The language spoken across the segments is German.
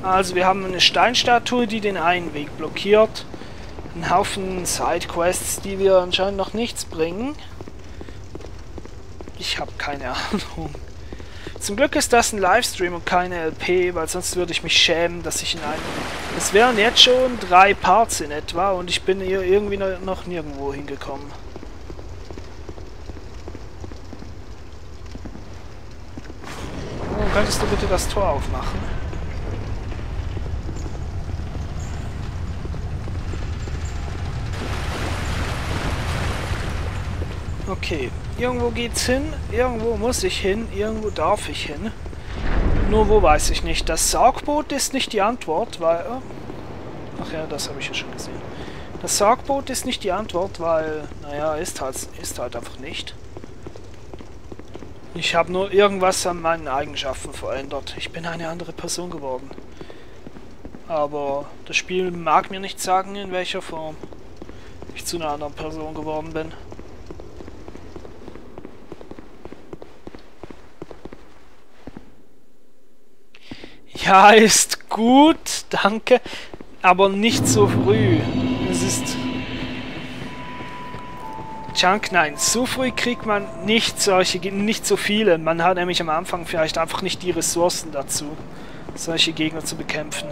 Also wir haben eine Steinstatue, die den einen Weg blockiert. Ein Haufen Sidequests, die wir anscheinend noch nichts bringen. Ich habe keine Ahnung. Zum Glück ist das ein Livestream und keine LP, weil sonst würde ich mich schämen, dass ich in einem... Es wären jetzt schon 3 Parts in etwa und ich bin hier irgendwie noch nirgendwo hingekommen. Oh, könntest du bitte das Tor aufmachen? Okay, irgendwo geht's hin, irgendwo muss ich hin, irgendwo darf ich hin. Nur wo weiß ich nicht. Das Sargboot ist nicht die Antwort, weil... Ach ja, das habe ich ja schon gesehen. Das Sargboot ist nicht die Antwort, weil... Naja, ist halt einfach nicht. Ich habe nur irgendwas an meinen Eigenschaften verändert. Ich bin eine andere Person geworden. Aber das Spiel mag mir nicht sagen, in welcher Form ich zu einer anderen Person geworden bin. Ja, ist gut, danke, aber nicht so früh. Es ist... Junk, nein, so früh kriegt man nicht so viele. Man hat nämlich am Anfang vielleicht einfach nicht die Ressourcen dazu, solche Gegner zu bekämpfen.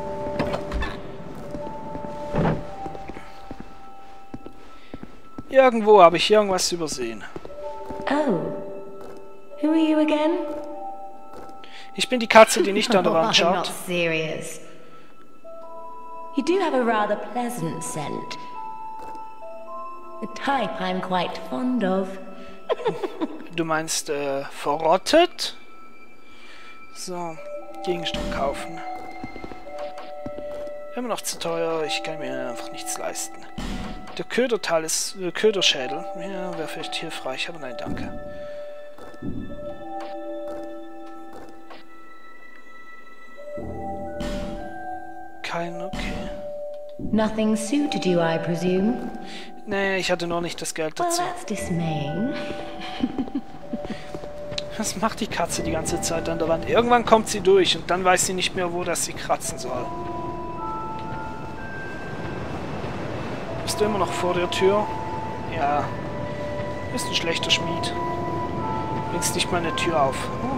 Irgendwo habe ich irgendwas übersehen. Oh, who are you again? Ich bin die Katze, die nicht an der Wand I'm schaut. not serious. You do have a rather pleasant scent. A type I'm quite fond of. Du meinst, verrottet? So, Gegenstand kaufen. Immer noch zu teuer, ich kann mir einfach nichts leisten. Der Köderteil ist, Köderschädel. Ja, wäre vielleicht hilfreich, aber nein, danke. Okay. Nothing suited you, I presume? Nee, ich hatte nur nicht das Geld Well, dazu. that's dismaying. Was macht die Katze die ganze Zeit an der Wand? Irgendwann kommt sie durch und dann weiß sie nicht mehr, wo das sie kratzen soll. Bist du immer noch vor der Tür? Ja. Bist ein schlechter Schmied. Bringst nicht mal eine Tür auf. Oh.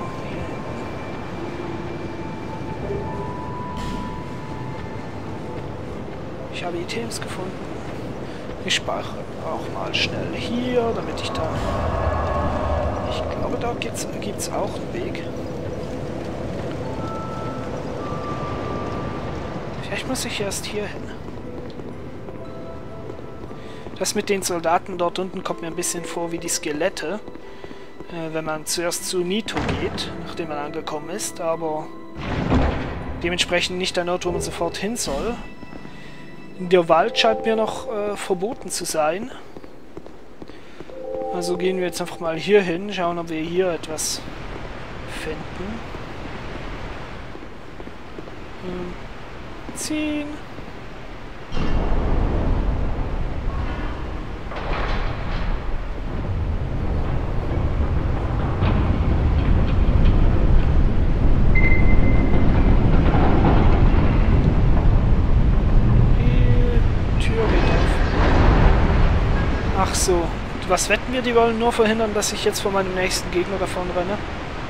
Ich habe Items gefunden. Ich speichere auch mal schnell hier, damit ich da... Ich glaube, da gibt's auch einen Weg. Vielleicht muss ich erst hier hin. Das mit den Soldaten dort unten kommt mir ein bisschen vor wie die Skelette. Wenn man zuerst zu Nito geht, nachdem man angekommen ist, aber dementsprechend nicht der Ort, wo man sofort hin soll. Der Wald scheint mir noch verboten zu sein. Also gehen wir jetzt einfach mal hier hin, schauen, ob wir hier etwas finden. Ziehen. Ach so. Was wetten wir? Die wollen nur verhindern, dass ich jetzt vor meinem nächsten Gegner davon renne.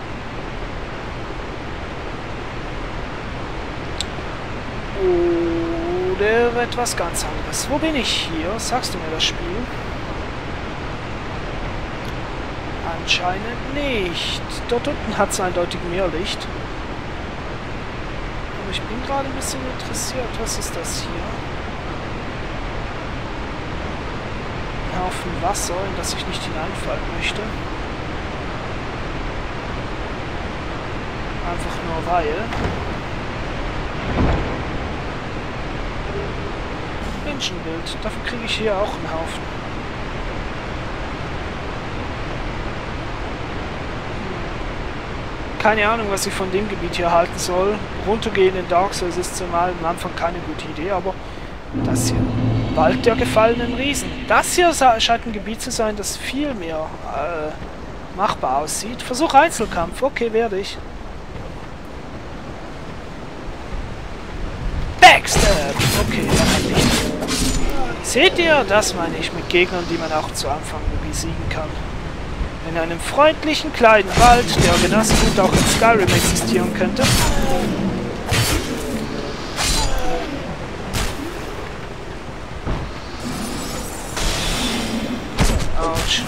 Oder etwas ganz anderes. Wo bin ich hier? Sagst du mir das Spiel? Anscheinend nicht. Dort unten hat es eindeutig mehr Licht. Aber ich bin gerade ein bisschen interessiert. Was ist das hier? Haufen Wasser, in das ich nicht hineinfallen möchte. Einfach nur weil. Menschenbild. Dafür kriege ich hier auch einen Haufen. Keine Ahnung, was ich von dem Gebiet hier halten soll. Runtergehen in Dark Souls ist zumal am Anfang keine gute Idee, aber das hier. Wald der gefallenen Riesen. Das hier scheint ein Gebiet zu sein, das viel mehr machbar aussieht. Versuch Einzelkampf. Okay, werde ich. Backstab. Okay, dann nicht. Seht ihr? Das meine ich mit Gegnern, die man auch zu Anfang besiegen kann. In einem freundlichen kleinen Wald, der genauso gut auch in Skyrim existieren könnte. Autsch.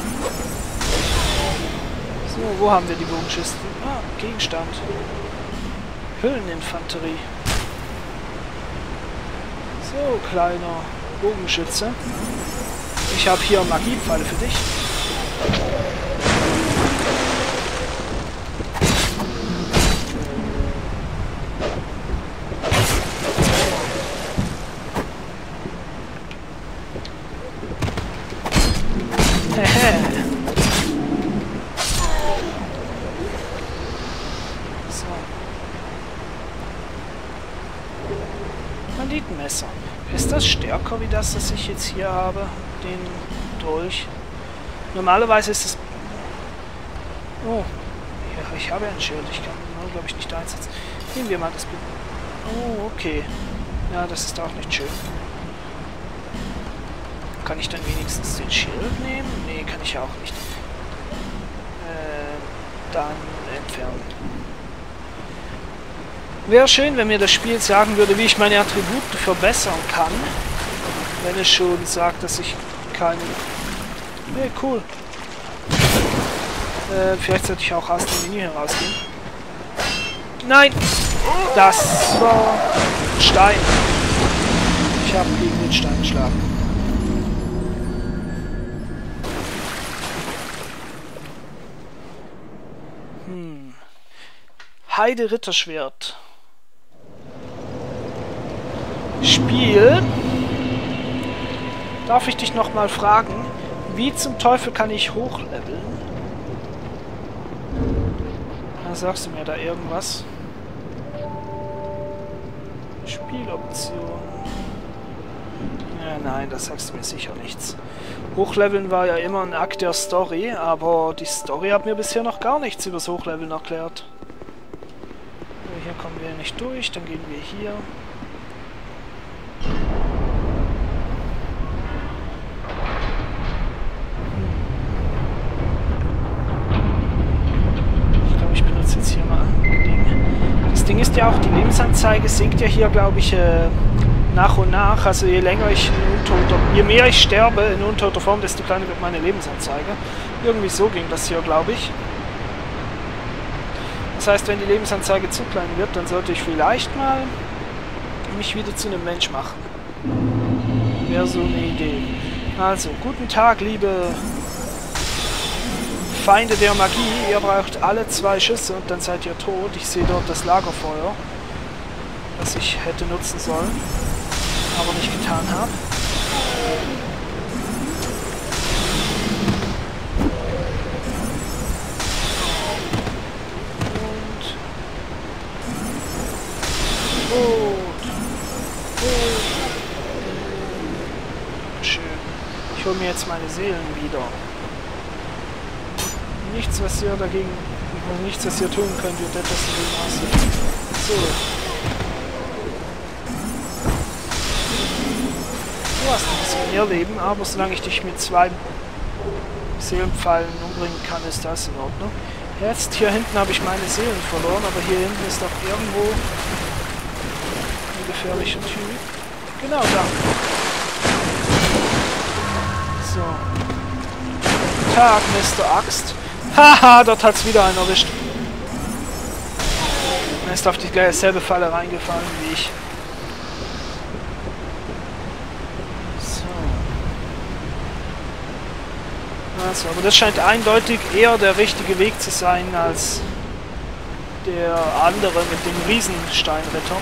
So, wo haben wir die Bogenschützen? Ah, Gegenstand. Hülleninfanterie. So, kleiner Bogenschütze. Ich habe hier Magiepfeile für dich. So. Banditenmesser. Ist das stärker wie das ich jetzt hier habe? Den Dolch. Normalerweise ist es... Oh. Ja, ich habe ein Schild. Ich kann ihn, glaube ich, nicht einsetzen. Nehmen wir mal das... Oh, okay. Ja, das ist auch nicht schön. Kann ich dann wenigstens den Schild nehmen? Nee, kann ich auch nicht. Dann entfernen. Wäre schön, wenn mir das Spiel sagen würde, wie ich meine Attribute verbessern kann. Wenn es schon sagt, dass ich keine... Nee, cool. Vielleicht sollte ich auch aus dem Menü herausgehen. Nein! Das war Stein. Ich habe gegen den Stein geschlagen. Heide Ritterschwert. Spiel. Darf ich dich noch mal fragen, wie zum Teufel kann ich hochleveln? Na, sagst du mir da irgendwas? Spieloption. Ja, nein, das sagst du mir sicher nichts. Hochleveln war ja immer ein Akt der Story, aber die Story hat mir bisher noch gar nichts über das Hochleveln erklärt. Hier kommen wir nicht durch, dann gehen wir hier. Ich glaube, ich benutze jetzt hier mal ein Ding. Das Ding ist ja auch, die Lebensanzeige sinkt ja hier, glaube ich, nach und nach. Also je länger ich je mehr ich sterbe in untoter Form, desto kleiner wird meine Lebensanzeige. Irgendwie so ging das hier, glaube ich. Das heißt, wenn die Lebensanzeige zu klein wird, dann sollte ich vielleicht mal mich wieder zu einem Mensch machen. Wäre so eine Idee. Also, guten Tag, liebe Feinde der Magie. Ihr braucht alle 2 Schüsse und dann seid ihr tot. Ich sehe dort das Lagerfeuer, das ich hätte nutzen sollen, aber nicht getan habe. Schön. Ich hole mir jetzt meine Seelen wieder. Nichts, was ihr dagegen... Nichts, was ihr tun könnt, wird etwas dagegen aussehen. So. Du hast ein bisschen mehr Leben, aber solange ich dich mit 2 Seelenpfeilen umbringen kann, ist das in Ordnung. Jetzt, hier hinten habe ich meine Seelen verloren, aber hier hinten ist doch irgendwo ein gefährlicher Typ. Genau da. So. Guten Tag, Mr. Axt. Haha, dort hat's wieder einen erwischt. Er ist auf die selbe Falle reingefallen wie ich. So. Also, aber das scheint eindeutig eher der richtige Weg zu sein als der andere mit den Riesensteinrittern.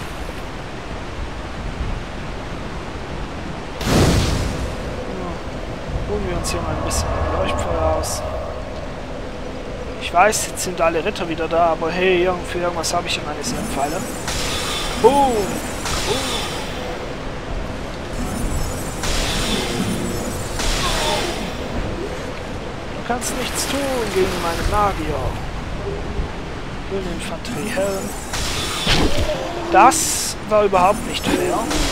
Holen wir uns hier mal ein bisschen Leuchtfeuer aus. Ich weiß, jetzt sind alle Ritter wieder da, aber hey, für irgendwas habe ich hier meine Seelenpfeile. Boom! Du kannst nichts tun gegen meinen Magier. Hülleninfanterie Helm. Das war überhaupt nicht fair.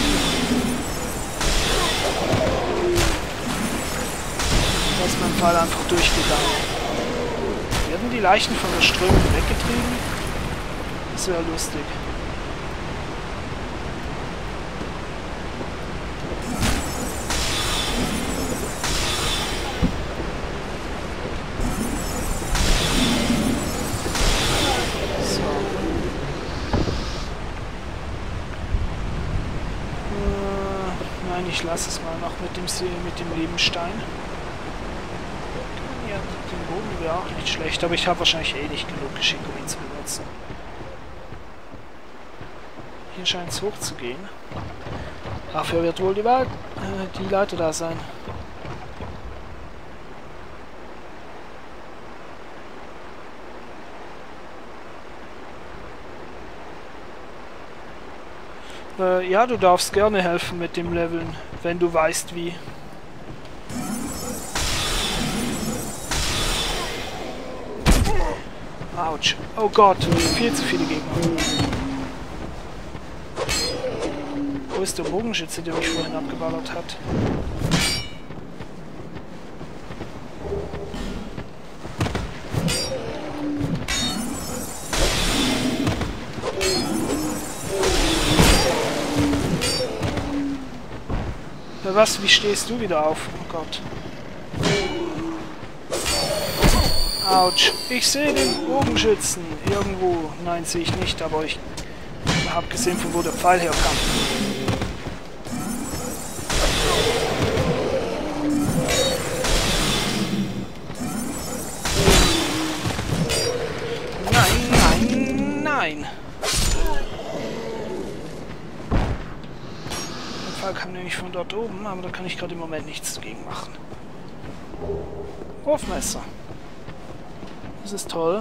Da ist mein Pfeil einfach durchgegangen. Werden die Leichen von der Strömung weggetrieben? Das wäre lustig. Ich lasse es mal noch mit dem Lebenstein. Ja, den Bogen wäre auch nicht schlecht, aber ich habe wahrscheinlich eh nicht genug Geschick, um ihn zu benutzen. Hier scheint es hoch zu gehen. Dafür wird wohl die Leiter da sein. Ja, du darfst gerne helfen mit dem Leveln, wenn du weißt wie. Autsch. Oh Gott, viel zu viele Gegner. Wo ist der Bogenschütze, der mich vorhin abgeballert hat? Was? Wie stehst du wieder auf? Oh Gott. Autsch. Ich sehe den Bogenschützen. Irgendwo. Nein, sehe ich nicht, aber ich habe gesehen, von wo der Pfeil herkam. Nein, nein, nein. Kam nämlich von dort oben, aber da kann ich gerade im Moment nichts dagegen machen. Wurfmesser. Das ist toll.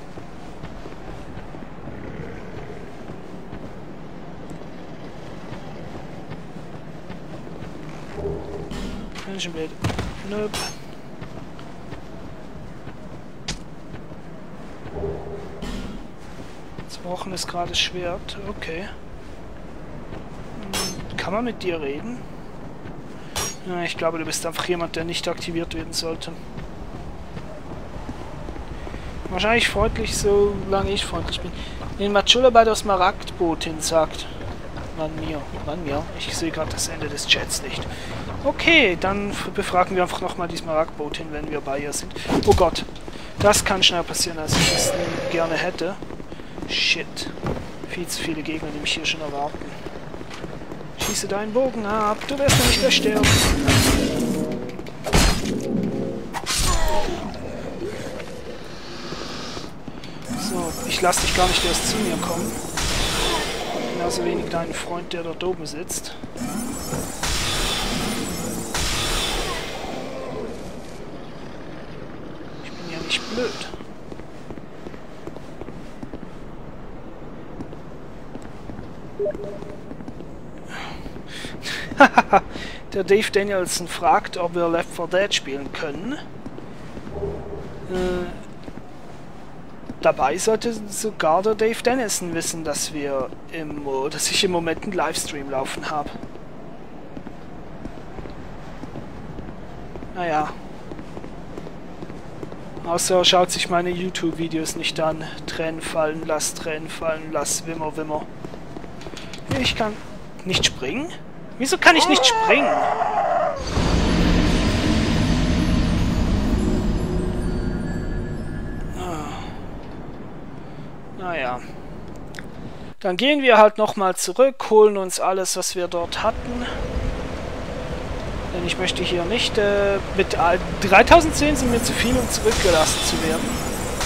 Menschenbild. Nope. Zerbrochen ist gerade das Schwert. Okay. Kann man mit dir reden? Ja, ich glaube, du bist einfach jemand, der nicht aktiviert werden sollte. Wahrscheinlich freundlich, solange ich freundlich bin. Den Majula bei der Smaragdbotin sagt. Man mir. Ich sehe gerade das Ende des Chats nicht. Okay, dann befragen wir einfach nochmal die Smaragdbotin, wenn wir bei ihr sind. Oh Gott, das kann schneller passieren, als ich es gerne hätte. Shit. Viel zu viele Gegner, die mich hier schon erwarten. Schieße deinen Bogen ab, du wirst nämlich gleich sterben. So, ich lasse dich gar nicht erst zu mir kommen. Genauso wenig deinen Freund, der dort oben sitzt. Ich bin ja nicht blöd. Der Dave Danielson fragt, ob wir Left 4 Dead spielen können. Dabei sollte sogar der Dave Danielson wissen, dass ich im Moment einen Livestream laufen habe. Naja. Außer er schaut sich meine YouTube-Videos nicht an. Tränen fallen, lass, Wimmer, Wimmer. Ich kann nicht springen? Wieso kann ich nicht springen? Naja. Dann gehen wir halt nochmal zurück, holen uns alles, was wir dort hatten. Denn ich möchte hier nicht... mit 3010 sind mir zu viel, um zurückgelassen zu werden.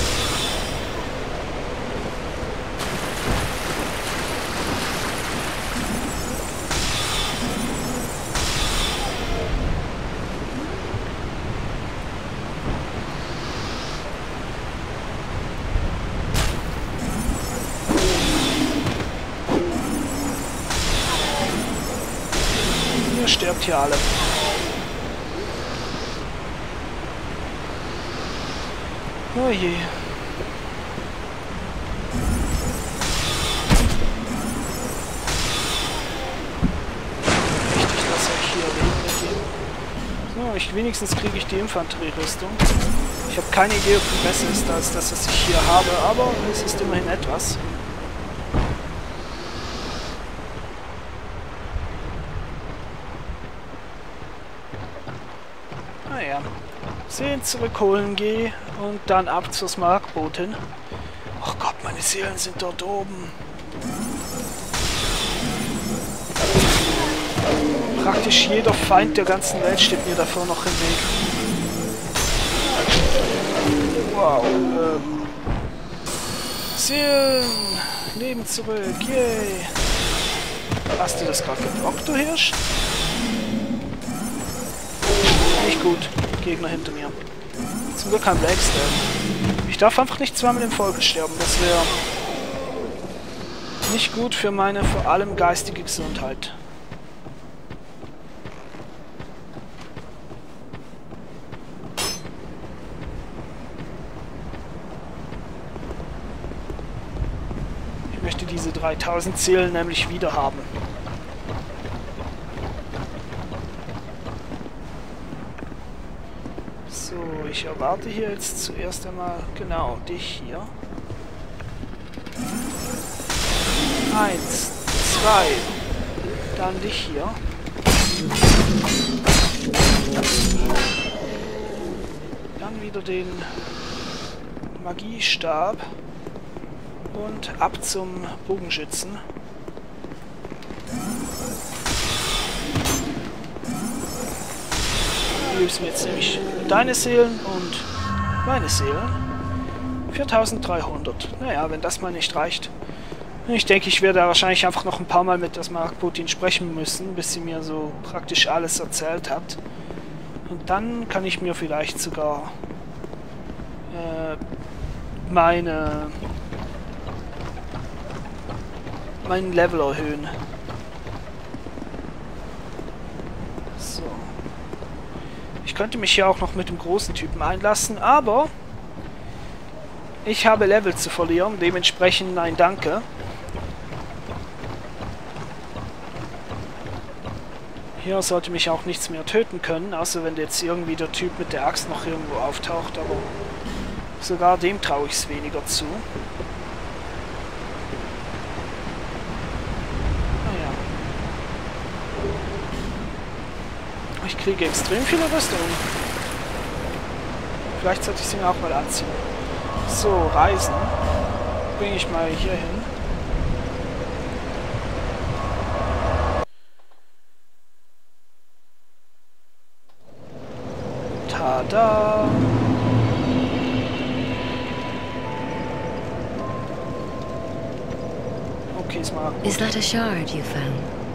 Sterbt hier alle. Oh je. Ja, wenigstens kriege ich die Infanterierüstung. Ich habe keine Idee, ob die besser ist als das, was ich hier habe, aber es ist immerhin etwas. Naja. Seelen zurückholen gehe und dann ab zur Smaragdbotin. Oh Gott, meine Seelen sind dort oben. Praktisch jeder Feind der ganzen Welt steht mir davor noch im Weg. Wow. Seelen! Leben zurück, yay! Hast du das gerade geblockt, du Hirsch? Nicht gut. Gegner hinter mir. Zum Glück kein Blackstab. Ich darf einfach nicht zweimal im Folge sterben. Das wäre nicht gut für meine vor allem geistige Gesundheit. Ich möchte diese 3000 Seelen nämlich wieder haben. So, ich erwarte hier jetzt zuerst einmal genau dich hier. 1, 2, dann dich hier. Dann wieder den Magiestab und ab zum Bogenschützen. Du gibst mir jetzt nämlich deine Seelen und meine Seelen. 4300. Naja, wenn das mal nicht reicht. Ich denke, ich werde wahrscheinlich einfach noch ein paar Mal mit der Smaragdbotin sprechen müssen, bis sie mir so praktisch alles erzählt hat. Und dann kann ich mir vielleicht sogar mein Level erhöhen. So. Ich könnte mich hier auch noch mit dem großen Typen einlassen, aber ich habe Level zu verlieren, dementsprechend nein, danke. Hier sollte mich auch nichts mehr töten können, außer wenn jetzt irgendwie der Typ mit der Axt noch irgendwo auftaucht, aber sogar dem traue ich es weniger zu. Naja. Ich kriege extrem viele Rüstungen. Vielleicht sollte ich sie mir auch mal anziehen. So, Reisen. Bringe ich mal hier hin. Tada! Okay, Smaragd. Is that a shard you found?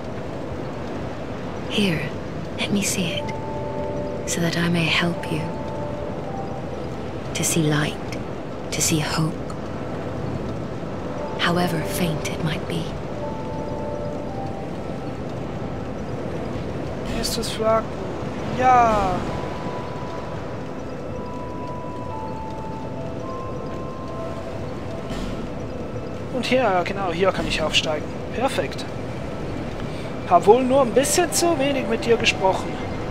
Here, let me see it, so that I may help you. To see light, to see hope, however faint it might be. Erstes Flaggen. Ja! Und hier, genau, hier kann ich aufsteigen. Perfekt. Hab wohl nur ein bisschen zu wenig mit dir gesprochen.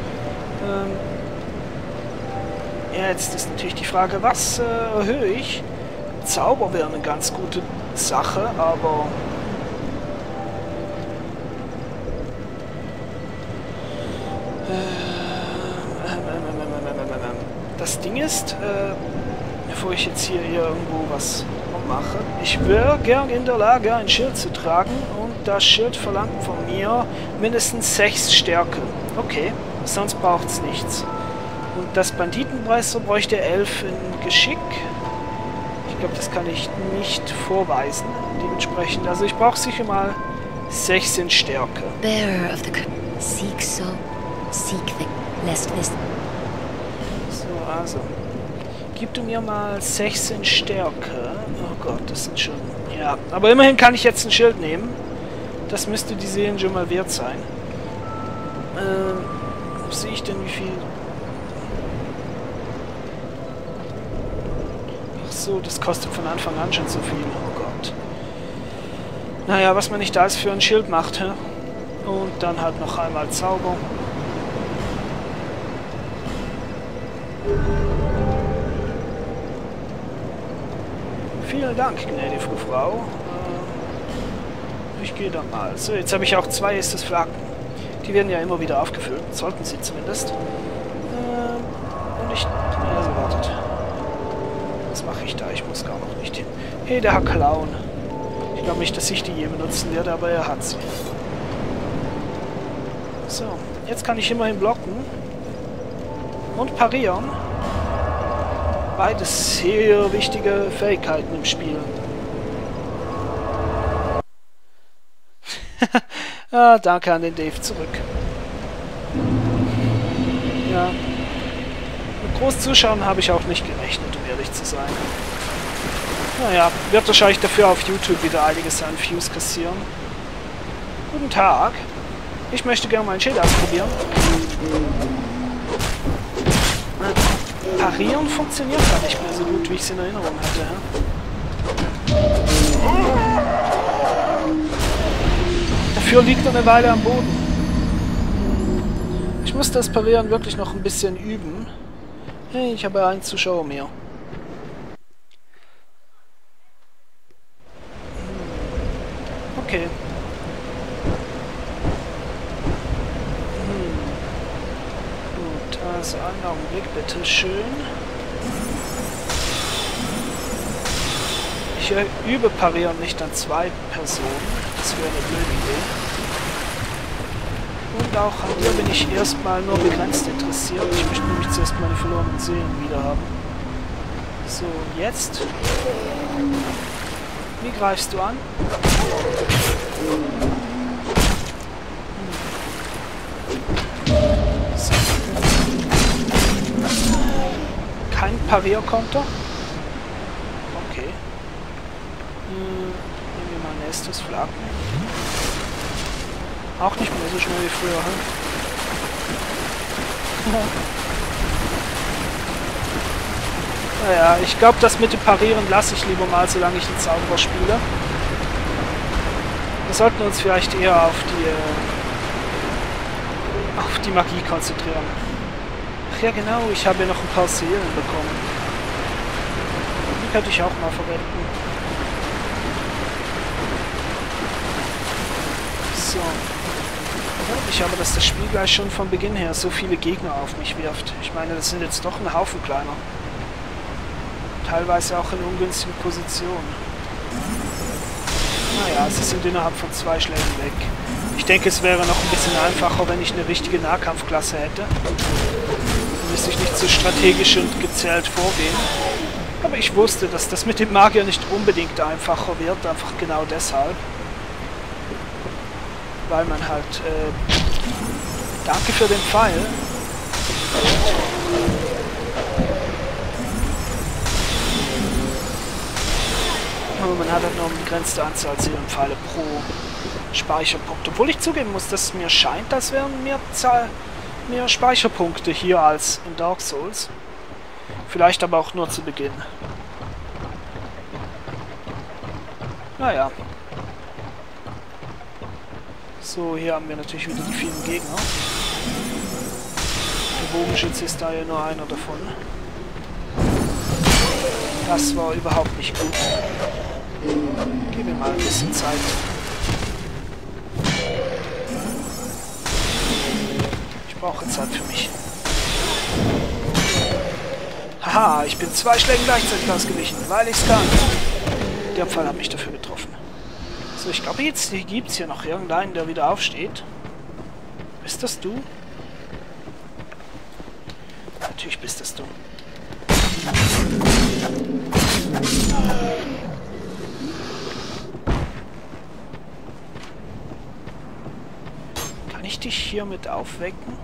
Jetzt ist natürlich die Frage, was erhöhe ich? Zauber wäre eine ganz gute Sache, aber... Das Ding ist, bevor ich jetzt hier irgendwo was mache, ich wäre gern in der Lage, ein Schild zu tragen und das Schild verlangt von mir mindestens 6 Stärke. Okay, sonst braucht es nichts. Und das Banditenmeister bräuchte 11 in Geschick. Ich glaube, das kann ich nicht vorweisen. Dementsprechend, also ich brauche sicher mal 6 in Stärke. Bearer of the seek so, seek the lest this. So, also. Gib du mir mal 6 in Stärke. Oh Gott, das sind schon... Ja, aber immerhin kann ich jetzt ein Schild nehmen. Das müsste die Seelen schon mal wert sein. Sehe ich denn wie viel... Ach so, das kostet von Anfang an schon so viel. Oh Gott. Naja, was man nicht alles für ein Schild macht, hä? Und dann halt noch einmal Zauber. Vielen Dank, gnädige Frau. Ich gehe dann mal. So, jetzt habe ich auch 2 Estus-Flaggen. Die werden ja immer wieder aufgefüllt. Sollten sie zumindest. Und ich... wartet. Was mache ich da? Ich muss gar noch nicht hin. Hey, der Herr Clown. Ich glaube nicht, dass ich die je benutzen werde, aber er hat sie. So, jetzt kann ich immerhin blocken. Und parieren. Beides sehr wichtige Fähigkeiten im Spiel. Ah, danke an den Dave zurück. Ja. Mit groß Zuschauen habe ich auch nicht gerechnet, um ehrlich zu sein. Naja, wird wahrscheinlich dafür auf YouTube wieder einiges an Views kassieren. Guten Tag. Ich möchte gerne mein Schild ausprobieren. Parieren funktioniert gar nicht mehr so gut, wie ich es in Erinnerung hatte. Dafür liegt er eine Weile am Boden. Ich muss das Parieren wirklich noch ein bisschen üben. Hey, ich habe einen Zuschauer mehr. Okay. Gut, also einen Augenblick, bitteschön. Ich übe Parieren nicht an 2 Personen. Das wäre eine blöde Idee. Und auch an dir bin ich erstmal nur begrenzt interessiert. Ich möchte nämlich zuerst meine verlorenen Seelen wieder haben. So, jetzt. Wie greifst du an? So. Kein Parierkonter. Okay. Nehmen wir mal nächstes Flaggen. Auch nicht mehr so schnell wie früher, hm? Naja, ich glaube, das mit dem Parieren lasse ich lieber mal, solange ich einen Zauberer spiele. Wir sollten uns vielleicht eher auf die Magie konzentrieren. Ach ja, genau, ich habe ja noch ein paar Seelen bekommen. Die könnte ich auch mal verwenden. So. Ich habe, dass das Spiel gleich schon von Beginn her so viele Gegner auf mich wirft. Ich meine, das sind jetzt doch ein Haufen kleiner. Teilweise auch in ungünstigen Positionen. Naja, sie sind innerhalb von 2 Schlägen weg. Ich denke, es wäre noch ein bisschen einfacher, wenn ich eine richtige Nahkampfklasse hätte. Dann müsste ich nicht so strategisch und gezählt vorgehen. Aber ich wusste, dass das mit dem Magier nicht unbedingt einfacher wird, einfach genau deshalb. Weil man halt, danke für den Pfeil. Aber man hat halt nur eine begrenzte Anzahl Seelenpfeile pro Speicherpunkt. Obwohl ich zugeben muss, dass es mir scheint, als wären mehr Speicherpunkte hier als in Dark Souls. Vielleicht aber auch nur zu Beginn. Naja. So, hier haben wir natürlich wieder die vielen Gegner. Der Bogenschütze ist da ja nur einer davon. Das war überhaupt nicht gut. Gib mir mal ein bisschen Zeit. Ich brauche Zeit für mich. Haha, ich bin 2 Schlägen gleichzeitig ausgewichen, weil ich's kann. Der Pfeil hat mich dafür getroffen. So, ich glaube, jetzt gibt es hier noch irgendeinen, der wieder aufsteht. Bist das du? Natürlich bist das du. Kann ich dich hiermit aufwecken?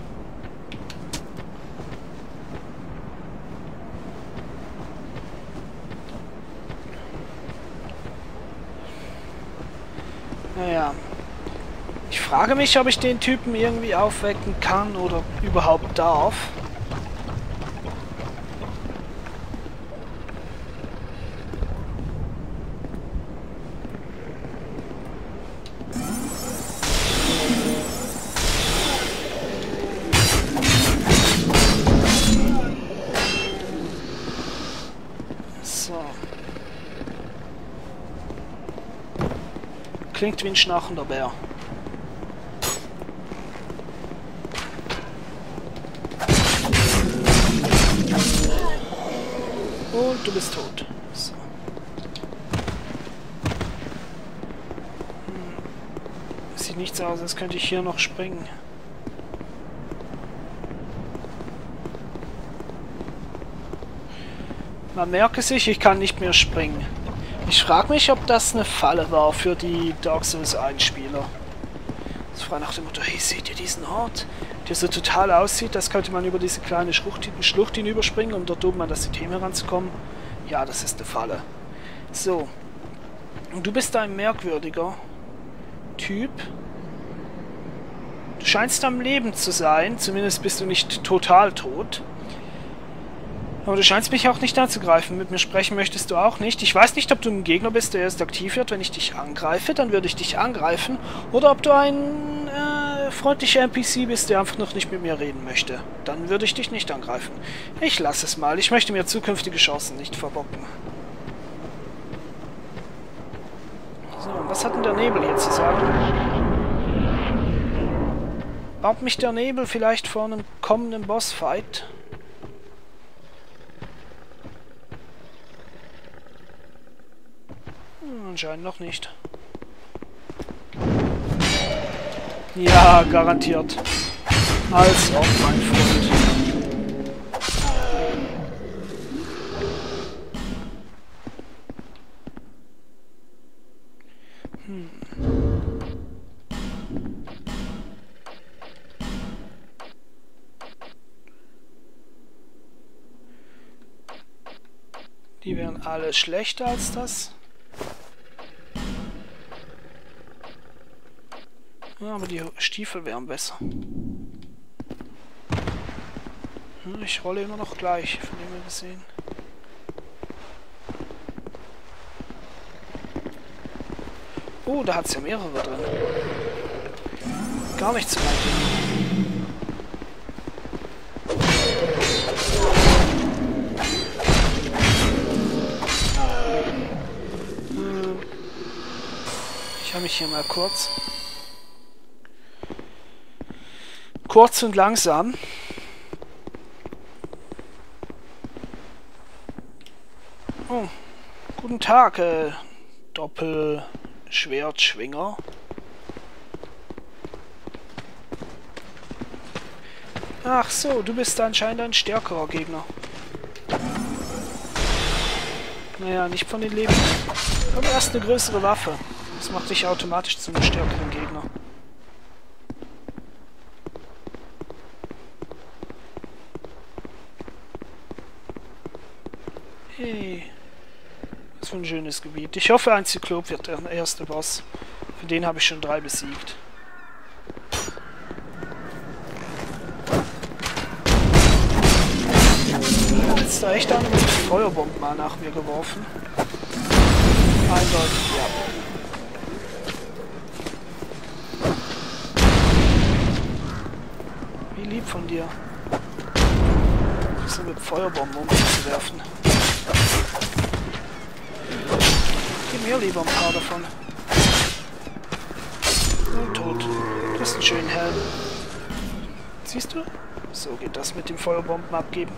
Naja. Ich frage mich, ob ich den Typen irgendwie aufwecken kann oder überhaupt darf. So. Klingt wie ein schnarchender Bär. Und du bist tot. So. Sieht nicht so aus, als könnte ich hier noch springen. Man merke sich, ich kann nicht mehr springen. Ich frage mich, ob das eine Falle war für die Dark Souls 1 Spieler. Das frage nach dem Motto, hey, seht ihr diesen Ort? Der so total aussieht, das könnte man über diese kleine Schlucht hinüberspringen, um dort oben an das System heranzukommen. Ja, das ist eine Falle. So. Und du bist ein merkwürdiger Typ. Du scheinst am Leben zu sein, zumindest bist du nicht total tot. Aber du scheinst mich auch nicht anzugreifen. Mit mir sprechen möchtest du auch nicht. Ich weiß nicht, ob du ein Gegner bist, der erst aktiv wird, wenn ich dich angreife. Dann würde ich dich angreifen. Oder ob du ein freundlicher NPC bist, der einfach noch nicht mit mir reden möchte. Dann würde ich dich nicht angreifen. Ich lasse es mal. Ich möchte mir zukünftige Chancen nicht verbocken. So, was hat denn der Nebel hier zu sagen? Warnt mich der Nebel vielleicht vor einem kommenden Bossfight? Anscheinend noch nicht. Ja, garantiert. Als ob, mein Freund. Die wären alle schlechter als das. Ja, aber die Stiefel wären besser. Ich rolle immer noch gleich, von dem wir gesehen. Oh, da hat es ja mehrere drin. Gar nicht zu weit. Ich habe mich hier mal kurz und langsam. Oh, guten Tag, Doppelschwertschwinger. Ach so, du bist anscheinend ein stärkerer Gegner. Naja, nicht von den Lebenden. Aber erst eine größere Waffe. Das macht dich automatisch zu einem stärkeren Gegner. Hey, was für ein schönes Gebiet. Ich hoffe, ein Zyklop wird der erste Boss. Für den habe ich schon 3 besiegt. Jetzt da echt einer mit Feuerbomben mal nach mir geworfen. Eindeutig, ja. Wie lieb von dir. So mit Feuerbomben um mich zu werfen. Gib mir lieber ein paar davon. Und tot. Du hast einen schönen Helm. Siehst du? So geht das mit dem Feuerbomben abgeben.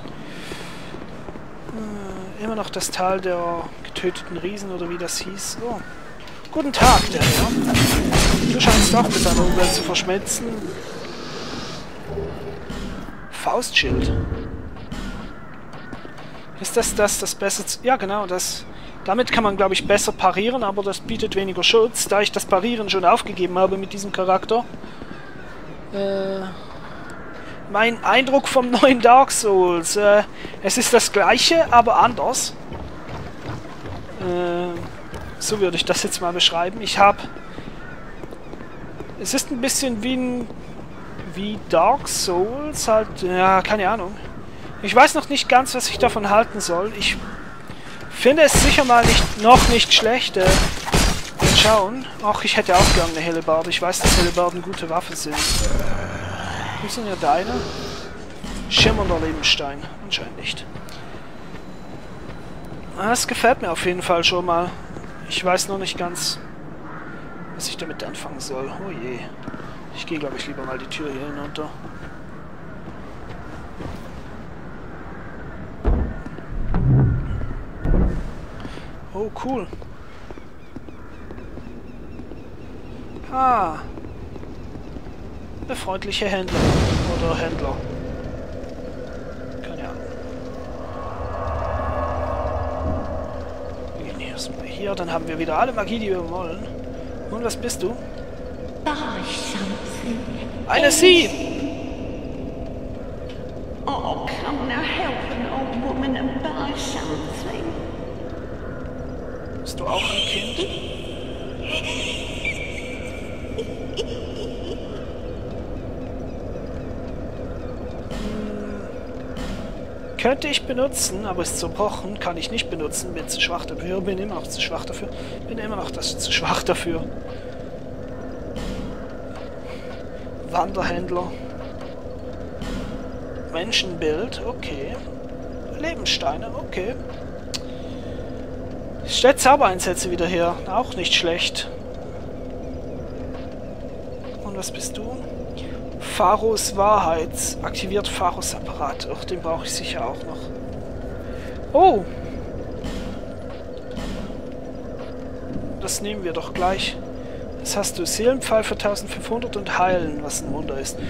Immer noch das Tal der getöteten Riesen oder wie das hieß. Oh. Guten Tag, der Herr. Du scheinst auch mit deiner Umwelt zu verschmelzen. Faustschild. Ist das besser... Ja, genau, das... Damit kann man, glaube ich, besser parieren, aber das bietet weniger Schutz, da ich das Parieren schon aufgegeben habe mit diesem Charakter. Mein Eindruck vom neuen Dark Souls. Es ist das gleiche, aber anders. So würde ich das jetzt mal beschreiben. Es ist ein bisschen wie Dark Souls, halt, ja, keine Ahnung. Ich weiß noch nicht ganz, was ich davon halten soll. Ich finde es sicher mal noch nicht schlecht. Schauen. Ach, ich hätte auch gerne eine Hellebarde. Ich weiß, dass Hellebarden gute Waffen sind. Wo sind ja deine? Schimmernder Lebensstein. Anscheinend nicht. Das gefällt mir auf jeden Fall schon mal. Ich weiß noch nicht ganz, was ich damit anfangen soll. Oh je. Ich gehe, glaube ich, lieber mal die Tür hier hinunter. Oh, cool. Ah. Der freundliche Händler. Oder Händler. Keine Ahnung. Wir gehen erstmal hier, dann haben wir wieder alle Magie, die wir wollen. Und was bist du? Eine Sie! Oh, come now, help an old woman and buy something. Bist du auch ein Kind? Könnte ich benutzen, aber ist zerbrochen, kann ich nicht benutzen, bin zu schwach dafür, bin immer noch zu schwach dafür, zu schwach dafür. Wanderhändler. Menschenbild, okay. Lebenssteine, okay. Stellt Zaubereinsätze wieder her, auch nicht schlecht. Und was bist du? Pharos Wahrheit. Aktiviert Pharos Apparat. Ach, den brauche ich sicher auch noch. Oh! Das nehmen wir doch gleich. Das hast du. Seelenpfeil für 1500 und Heilen, was ein Wunder ist.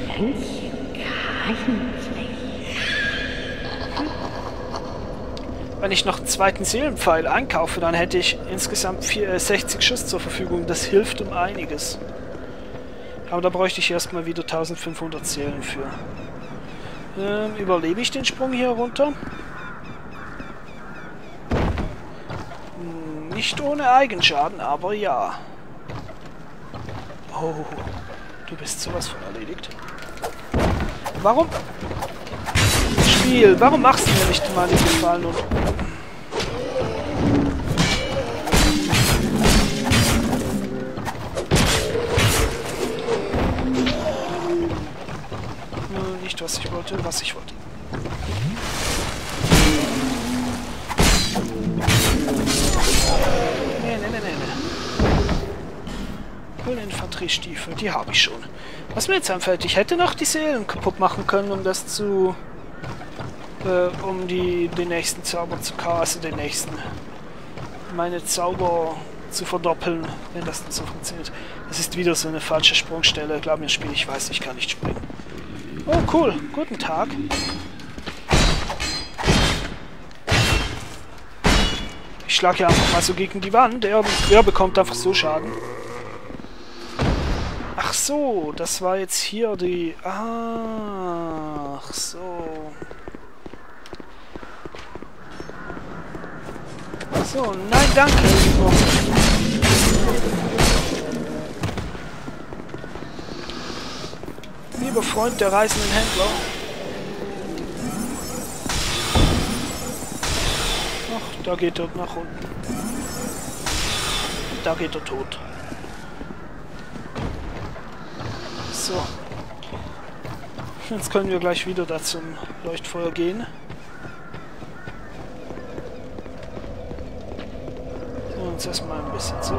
Wenn ich noch einen zweiten Seelenpfeil einkaufe, dann hätte ich insgesamt 60 Schuss zur Verfügung. Das hilft um einiges. Aber da bräuchte ich erstmal wieder 1500 Seelen für. Überlebe ich den Sprung hier runter? Nicht ohne Eigenschaden, aber ja. Oh, du bist sowas von erledigt. Warum? Spiel, warum machst du mir nicht mal den Gefallen und... Nicht, was ich wollte, was ich wollte. Nee. Infanteriestiefel, die habe ich schon. Was mir jetzt einfällt, ich hätte noch die Seelen kaputt machen können, um das zu... um den nächsten Zauber zu casten, meine Zauber zu verdoppeln, wenn das nicht so funktioniert. Das ist wieder so eine falsche Sprungstelle. Glaub mir, Spiel, ich weiß, ich kann nicht springen. Oh, cool. Guten Tag. Ich schlage ja einfach mal so gegen die Wand. Der bekommt einfach so Schaden. Ach so, das war jetzt hier die... Ach so. So, nein, danke. Oh. Lieber Freund der reisenden Händler. Ach, da geht er nach unten. Da geht er tot. So. Jetzt können wir gleich wieder da zum Leuchtfeuer gehen. Uns erstmal ein bisschen so.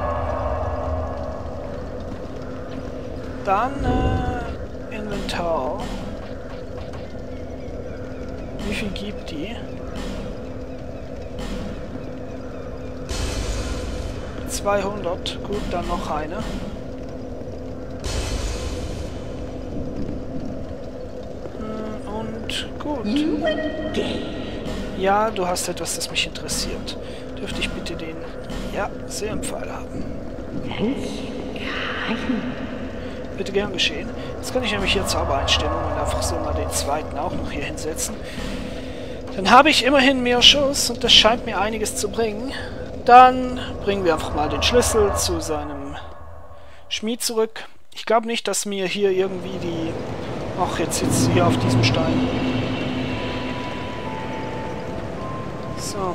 Dann Inventar. Wie viel gibt die? 200. Gut, dann noch eine. Und gut. Ja, du hast etwas, das mich interessiert. Dürfte ich bitte den... Ja, Seelenpfeil haben. Bitte gern geschehen. Jetzt kann ich nämlich hier Zaubereinstellungen und einfach so mal den zweiten auch noch hier hinsetzen. Dann habe ich immerhin mehr Schuss und das scheint mir einiges zu bringen. Dann bringen wir einfach mal den Schlüssel zu seinem Schmied zurück. Ich glaube nicht, dass mir hier irgendwie die... Ach, jetzt sitzt sie hier auf diesem Stein. So.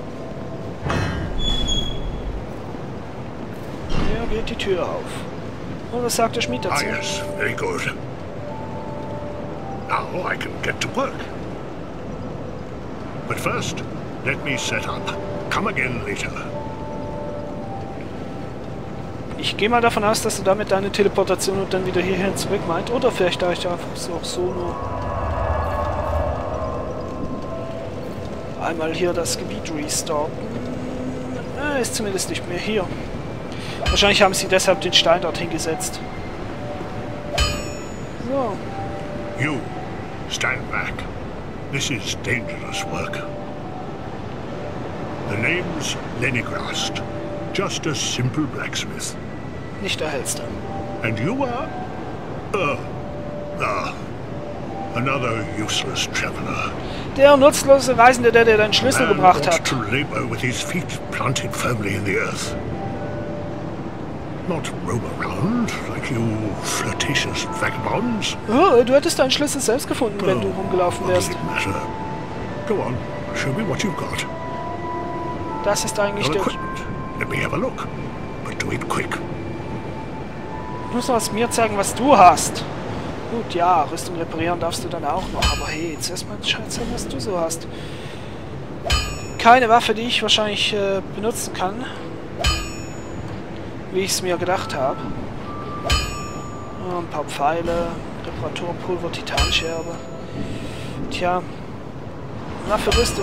Hier geht die Tür auf. Und was sagt der Schmied dazu? Ah, yes, very good. Now I can get to work. But first, let me set up. Come again later. Ich gehe mal davon aus, dass du damit deine Teleportation und dann wieder hierhin zurück meint. Oder vielleicht da ich da einfach so nur einmal hier das Gebiet restarten. Ist zumindest nicht mehr hier. Wahrscheinlich haben sie deshalb den Stein dorthin gesetzt. So. You, stand back. This is dangerous work. The name's Lenigrast. Just a simple blacksmith. Nicht der Hellste. And you are? Another useless traveler. Der nutzlose Reisende, der dir deinen Schlüssel Man gebracht ought hat. to labor with his feet planted firmly in the earth. Not roam around like you flirtatious vagabonds. Oh, du hättest deinen Schlüssel selbst gefunden, wenn du rumgelaufen What does wärst. it matter? Go on, show me what you've got. Das ist eigentlich Your der... equipment. Let me have a look. But do it quick. Du sollst mir zeigen, was du hast. Gut, ja, Rüstung reparieren darfst du dann auch noch. Aber hey, jetzt erstmal Bescheid sagen, was du so hast. Keine Waffe, die ich wahrscheinlich benutzen kann. Wie ich es mir gedacht habe. Ein paar Pfeile, Reparaturpulver, Titanscherbe. Tja. Waffe, Rüstung.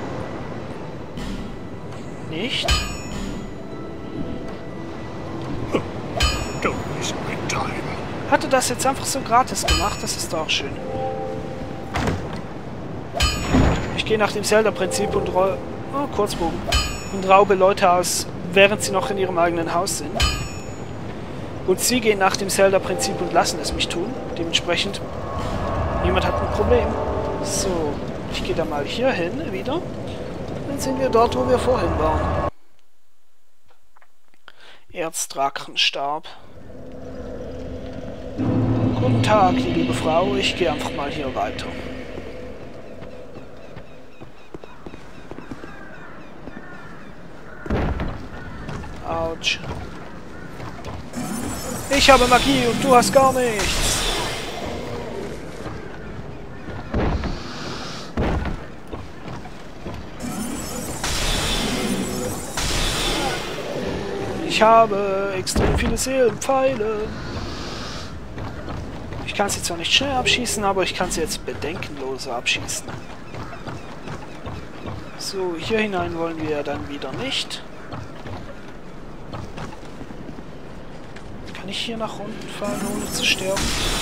Nicht. Don't waste my time. Hatte das jetzt einfach so gratis gemacht, das ist doch schön. Ich gehe nach dem Zelda-Prinzip und Kurzbogen. Und raube Leute aus, während sie noch in ihrem eigenen Haus sind. Und sie gehen nach dem Zelda-Prinzip und lassen es mich tun. Dementsprechend, niemand hat ein Problem. So, ich gehe da mal hier hin wieder. Dann sind wir dort, wo wir vorhin waren. Erzdrakenstab. Guten Tag, die liebe Frau. Ich gehe einfach mal hier weiter. Autsch. Ich habe Magie und du hast gar nichts. Ich habe extrem viele Seelenpfeile. Ich kann sie zwar nicht schnell abschießen, aber ich kann sie jetzt bedenkenloser abschießen. So, hier hinein wollen wir dann wieder nicht. Kann ich hier nach unten fallen, ohne zu sterben?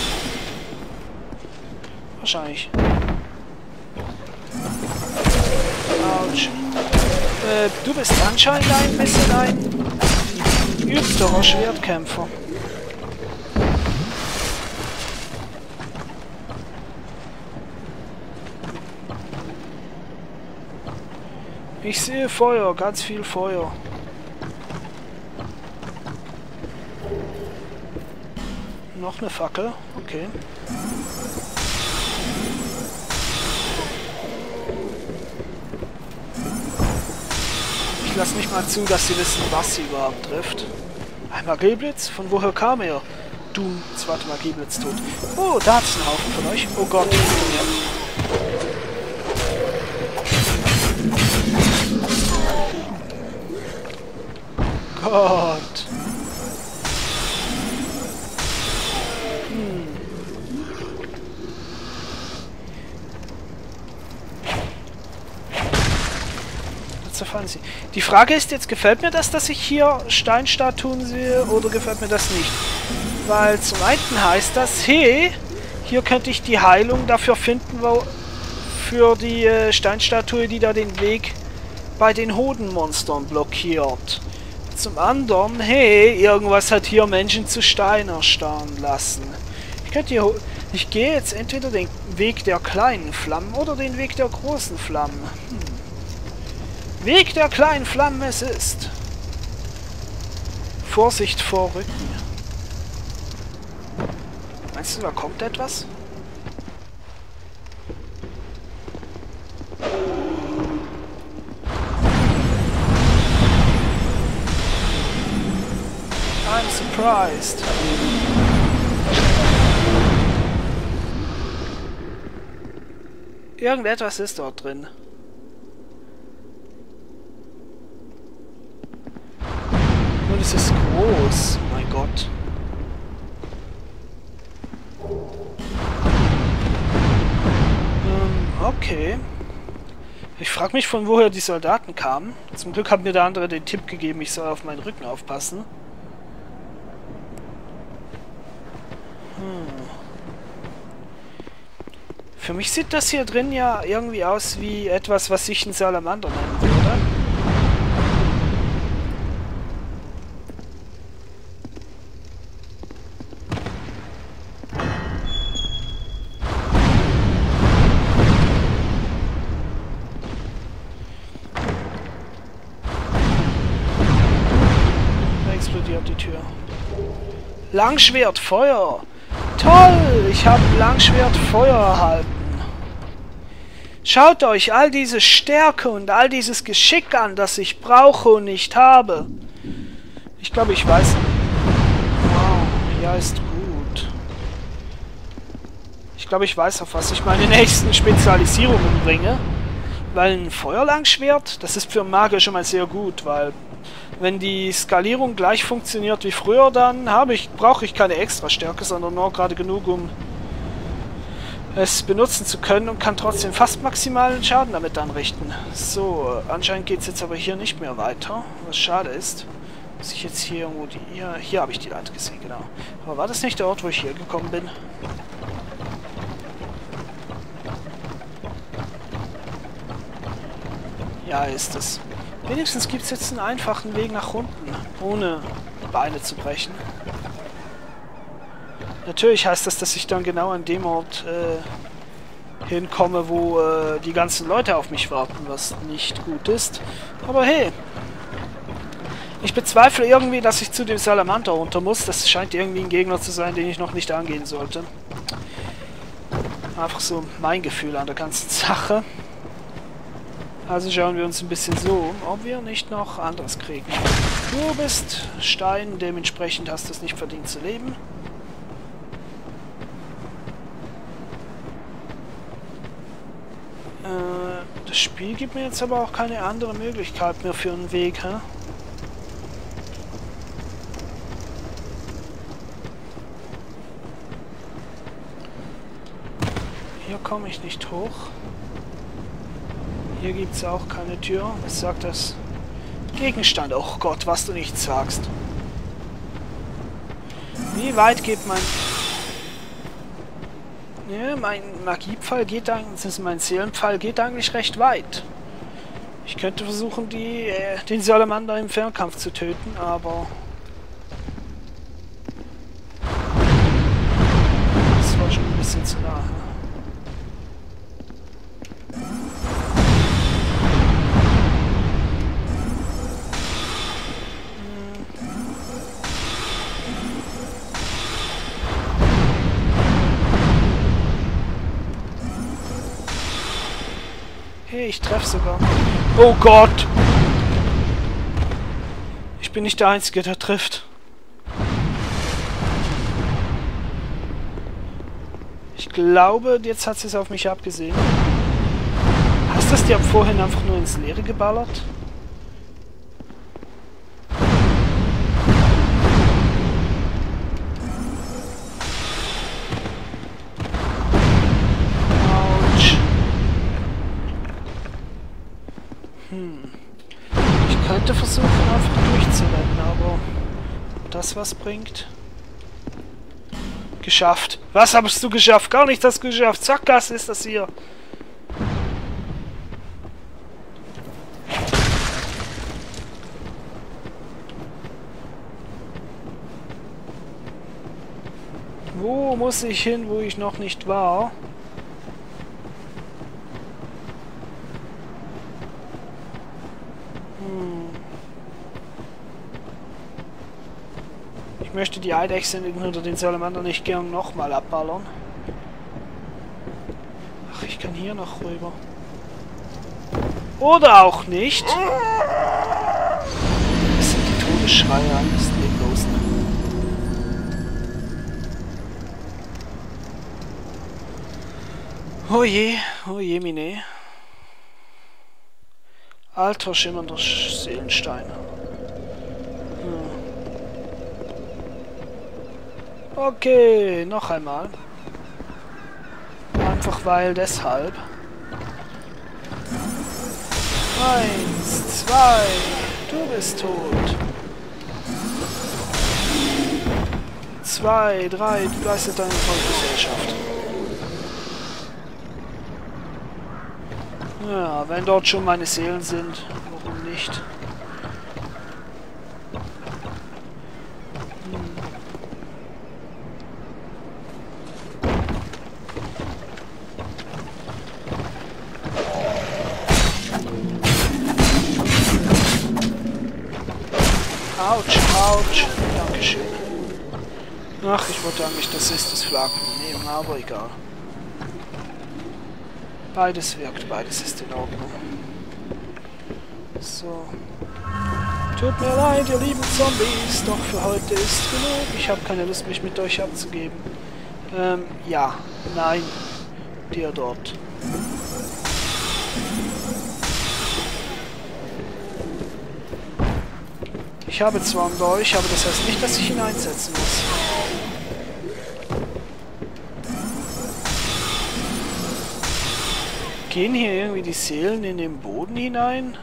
Wahrscheinlich. Autsch. Du bist anscheinend ein bisschen ein geübterer Schwertkämpfer. Ich sehe Feuer, ganz viel Feuer. Noch eine Fackel, okay. Ich lasse nicht mal zu, dass sie wissen, was sie überhaupt trifft. Ein Magieblitz? Von woher kam er? Du, zweiter Magieblitz tot. Oh, da hat's einen Haufen von euch. Oh Gott, Gott. Zerfallen sie. Die Frage ist jetzt, gefällt mir das, dass ich hier Steinstatuen sehe, oder gefällt mir das nicht? Weil zum einen heißt das, hey, hier könnte ich die Heilung dafür finden, wo für die Steinstatue, die da den Weg bei den Hodenmonstern blockiert. Zum anderen, hey, irgendwas hat hier Menschen zu Stein erstarren lassen. Ich gehe jetzt entweder den Weg der kleinen Flammen oder den Weg der großen Flammen. Weg der kleinen Flammen es ist. Vorsicht vor Rücken. Meinst du, da kommt etwas? I'm surprised. Irgendetwas ist dort drin. Und es ist groß. groß. Mein Gott. Okay. Ich frage mich, von woher die Soldaten kamen. Zum Glück hat mir der andere den Tipp gegeben, ich soll auf meinen Rücken aufpassen. Für mich sieht das hier drin ja irgendwie aus wie etwas, was sich ein Salamander nennen würde. Da explodiert die Tür. Langschwert, Feuer! Toll! Ich habe Langschwert Feuer erhalten. Schaut euch all diese Stärke und all dieses Geschick an, das ich brauche und nicht habe. Ich glaube, ich weiß... Wow, ja, ist gut. Ich glaube, ich weiß, auf was ich meine nächsten Spezialisierungen bringe. Weil ein Feuerlangschwert, das ist für einen Magier schon mal sehr gut, weil... Wenn die Skalierung gleich funktioniert wie früher, dann brauche ich keine extra Stärke, sondern nur gerade genug, um es benutzen zu können und kann trotzdem fast maximalen Schaden damit anrichten. So, anscheinend geht es jetzt aber hier nicht mehr weiter, was schade ist. Muss ich jetzt hier irgendwo die... Hier habe ich die Leiter gesehen, genau. Aber war das nicht der Ort, wo ich hier gekommen bin? Ja, ist es. Wenigstens gibt es jetzt einen einfachen Weg nach unten, ohne Beine zu brechen. Natürlich heißt das, dass ich dann genau an dem Ort hinkomme, wo die ganzen Leute auf mich warten, was nicht gut ist. Aber hey, ich bezweifle irgendwie, dass ich zu dem Salamander runter muss. Das scheint irgendwie ein Gegner zu sein, den ich noch nicht angehen sollte. Einfach so mein Gefühl an der ganzen Sache. Also schauen wir uns ein bisschen so um, ob wir nicht noch anderes kriegen. Du bist Stein, dementsprechend hast du es nicht verdient zu leben. Das Spiel gibt mir jetzt aber auch keine andere Möglichkeit mehr für einen Weg, hä? Hier komme ich nicht hoch. Hier gibt es auch keine Tür. Was sagt das? Gegenstand. Oh Gott, was du nicht sagst. Wie weit geht mein... Ja, mein Magiepfeil geht eigentlich... Mein Seelenpfeil geht eigentlich recht weit. Ich könnte versuchen, den Salamander im Fernkampf zu töten, aber... Das war schon ein bisschen zu nah. Hey, ich treffe sogar. Oh Gott! Ich bin nicht der Einzige, der trifft. Ich glaube, jetzt hat sie es auf mich abgesehen. Hast du das dir vorhin einfach nur ins Leere geballert? Ich könnte versuchen, einfach durchzurennen, aber das was bringt? Geschafft. Was hast du geschafft? Gar nichts hast du geschafft. Sackgasse ist das hier. Wo muss ich hin, wo ich noch nicht war? Ich möchte die Eidechse oder den Salamander nicht gern nochmal abballern. Ach, ich kann hier noch rüber. Oder auch nicht. Das sind die Todesschreie eines Leblosen. Oh je, Mine. Alter, schimmernder Seelenstein. Okay, noch einmal. Einfach weil deshalb. 1, 2, du bist tot. 2, 3, du leistest deine Gesellschaft. Ja, wenn dort schon meine Seelen sind, warum nicht? Autsch, autsch. Dankeschön. Ach, ich wollte eigentlich das Flaggen nehmen, aber egal. Beides wirkt, beides ist in Ordnung. So. Tut mir leid, ihr lieben Zombies, doch für heute ist genug. Ich habe keine Lust, mich mit euch abzugeben. Ja. Nein. Der dort. Ich habe zwar einen Dolch, aber das heißt nicht, dass ich ihn einsetzen muss. Gehen hier irgendwie die Seelen in den Boden hinein?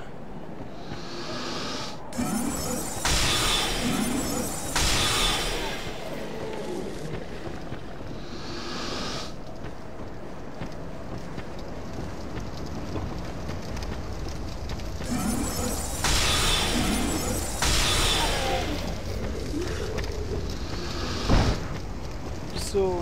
So.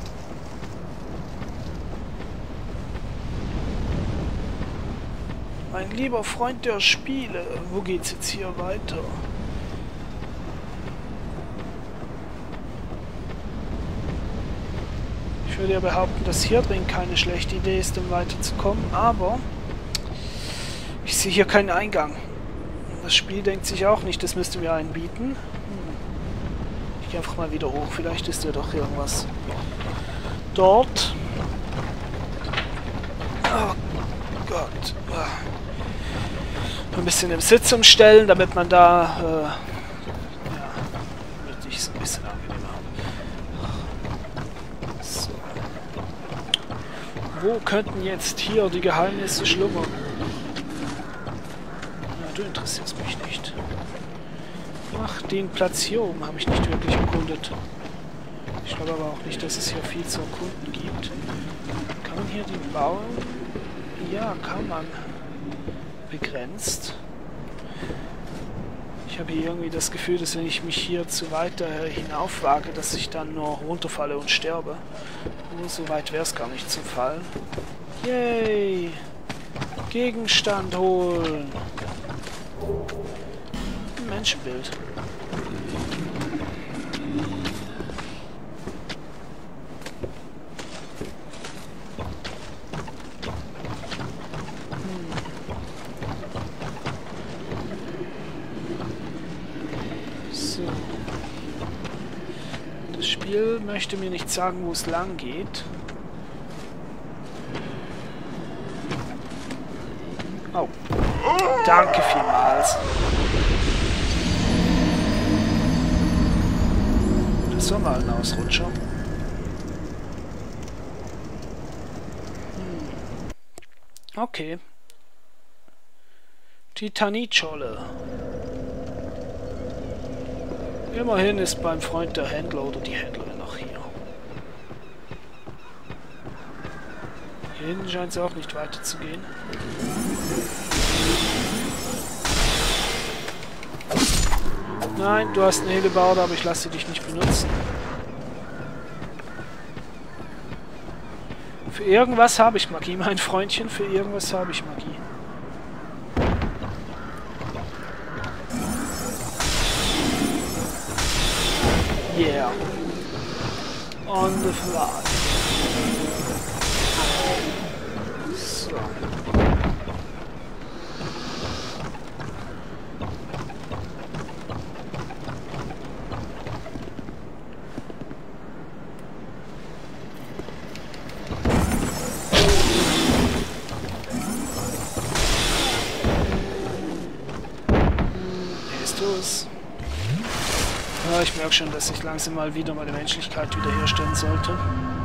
Mein lieber Freund der Spiele, wo geht's jetzt hier weiter? Ich würde ja behaupten, dass hier drin keine schlechte Idee ist, um weiterzukommen, aber ich sehe hier keinen Eingang. Das Spiel denkt sich auch nicht, das müsste mir einen bieten. Ich gehe einfach mal wieder hoch, vielleicht ist ja doch irgendwas dort. Oh Gott. Ein bisschen im Sitz umstellen, damit man da ja, damit ich es ein bisschen angenehmer habe. So. Wo könnten jetzt hier die Geheimnisse schlummern? Ja, du interessierst mich nicht. Ach, den Platz hier oben habe ich nicht wirklich erkundet. Ich glaube aber auch nicht, dass es hier viel zu erkunden gibt. Kann man hier die bauen? Ja, kann man. Begrenzt. Ich habe hier irgendwie das Gefühl, dass wenn ich mich hier zu weit hinaufwage, dass ich dann nur runterfalle und sterbe. Nur so weit wäre es gar nicht zum Fallen. Yay! Gegenstand holen! Ein Menschenbild. Das Spiel möchte mir nicht sagen, wo es lang geht. Oh. Danke vielmals. Das war mal ein Ausrutscher. Okay. Titanitscholle. Immerhin ist beim Freund der Händler oder die Händlerin noch hier. Hier hinten scheint es auch nicht weiter zu gehen. Nein, du hast eine Hellebarde, aber ich lasse dich nicht benutzen. Für irgendwas habe ich Magie, mein Freundchen. Für irgendwas habe ich Magie. Yeah. On the fly. So. Hier ist es. Ja, ich merke schon, dass ich langsam mal wieder meine Menschlichkeit wiederherstellen sollte.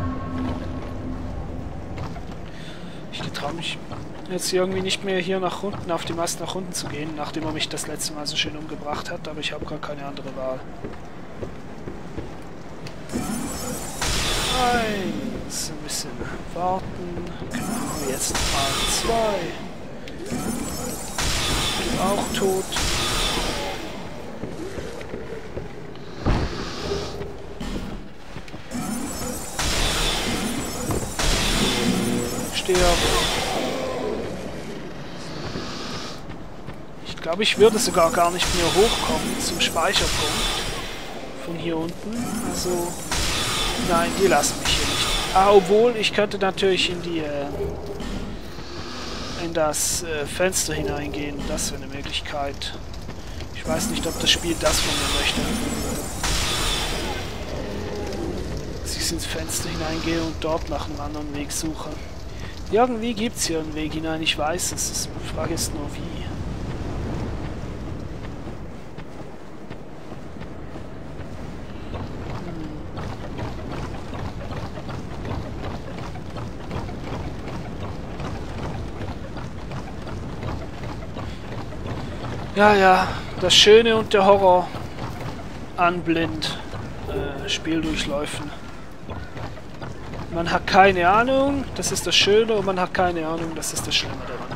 Ich getraue mich jetzt irgendwie nicht mehr hier nach unten, auf die Mast nach unten zu gehen, nachdem er mich das letzte Mal so schön umgebracht hat, aber ich habe gar keine andere Wahl. Eins, ein bisschen warten. Genau, jetzt mal 2. Du auch tot. Stirb. Ich glaube, ich würde sogar gar nicht mehr hochkommen zum Speicherpunkt von hier unten. Also, nein, die lassen mich hier nicht. Ah, obwohl, ich könnte natürlich in die, in das Fenster hineingehen. Das wäre eine Möglichkeit. Ich weiß nicht, ob das Spiel das von mir möchte. Dass ich ins Fenster hineingehe und dort nach einem anderen Weg suche. Irgendwie gibt es hier einen Weg hinein, ich weiß es. Die Frage ist nur wie. Ja, ja, das Schöne und der Horror an Spieldurchläufen. Man hat keine Ahnung, das ist das Schöne, und man hat keine Ahnung, das ist das Schlimme daran.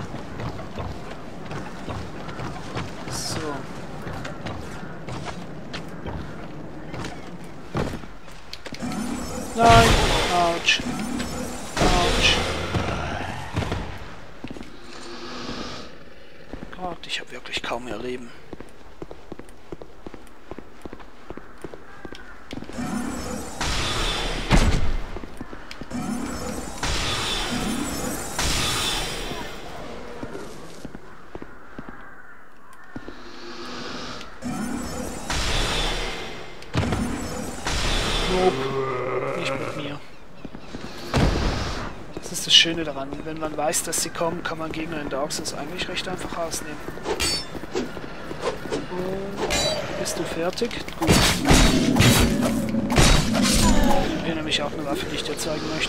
So. Nein! Autsch! Autsch! Gott, ich habe wirklich kaum mehr Leben. Nope. Nicht mit mir. Das ist das Schöne daran. Wenn man weiß, dass sie kommen, kann man Gegner in Dark Souls eigentlich recht einfach ausnehmen. Bist du fertig? Gut. Hier nämlich auch eine Waffe, die ich dir zeigen möchte.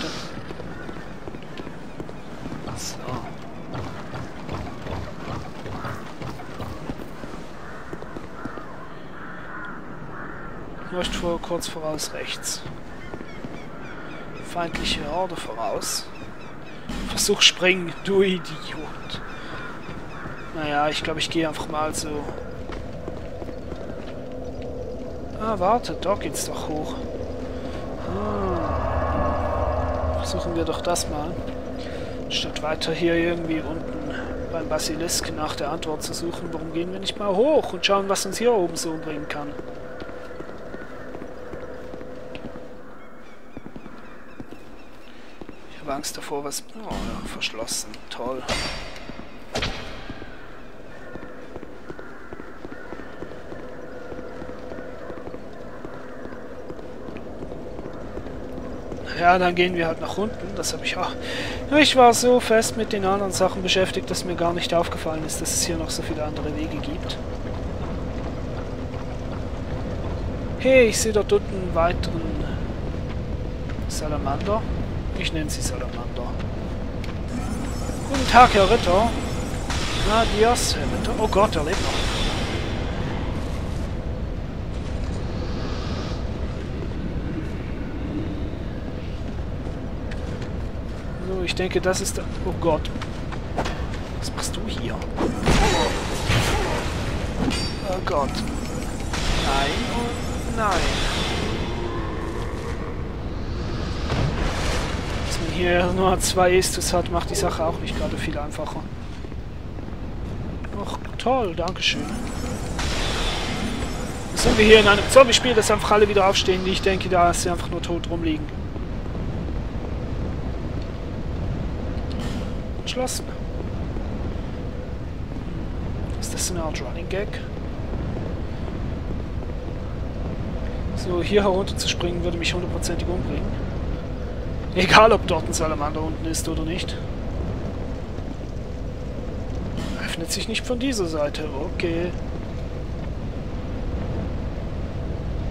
So. Läuft vor, kurz voraus rechts. Feindliche Horde voraus. Versuch springen, du Idiot. Naja, ich glaube, ich gehe einfach mal so. Ah, warte, da geht's doch hoch. Versuchen wir doch das mal. Statt weiter hier irgendwie unten beim Basilisk nach der Antwort zu suchen, warum gehen wir nicht mal hoch und schauen, was uns hier oben so umbringen kann. Ich habe Angst davor, was... Oh ja, verschlossen. Toll. Ja, dann gehen wir halt nach unten. Das habe ich auch... Ich war so fest mit den anderen Sachen beschäftigt, dass mir gar nicht aufgefallen ist, dass es hier noch so viele andere Wege gibt. Hey, ich sehe dort unten einen weiteren Salamander. Ich nenne sie Salamander. Guten Tag, Herr Ritter. Adios, Herr Ritter. Oh Gott, er lebt noch. So, ich denke, das ist der... Oh Gott. Was machst du hier? Oh Gott. Nein und nein. Dass man hier nur 2 Estus hat, macht die Sache auch nicht gerade viel einfacher. Ach, toll, dankeschön. Jetzt sind wir hier in einem Zombie-Spiel, dass einfach alle wieder aufstehen, die ich denke, da sie einfach nur tot rumliegen. Geschlossen. Ist das eine Art Running Gag? So, hier herunter zu springen würde mich 100%ig umbringen. Egal, ob dort ein Salamander unten ist oder nicht. Öffnet sich nicht von dieser Seite. Okay.